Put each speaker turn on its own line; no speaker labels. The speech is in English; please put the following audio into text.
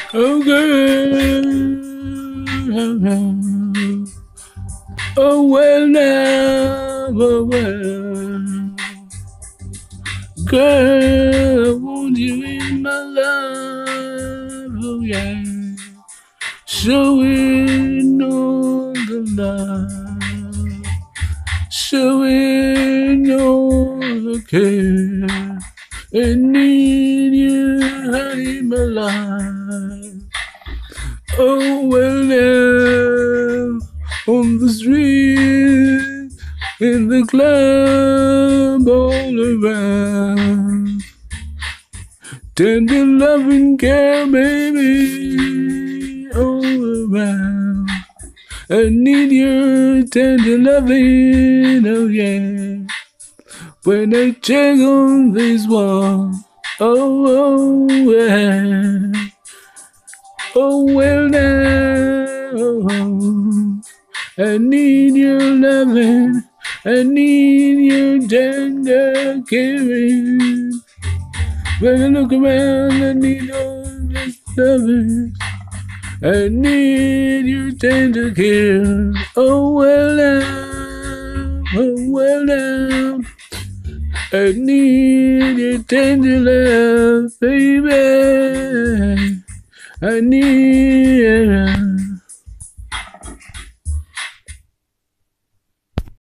Oh, girl. Oh, well, now, oh, well. Girl, I want you in my life, oh, yeah. Showing all the love, showing all the care. I need you in my life. Oh, well, now, on the street, in the club, all around. Tender loving care, baby, all around. I need your tender loving, oh yeah. When I check on this wall, oh, oh yeah. Oh, well, now, I need your loving, I need your tender caring. When I look around, I need all this loving, I need your tender care. Oh, well, now, oh, well, now, I need your tender love, baby. I need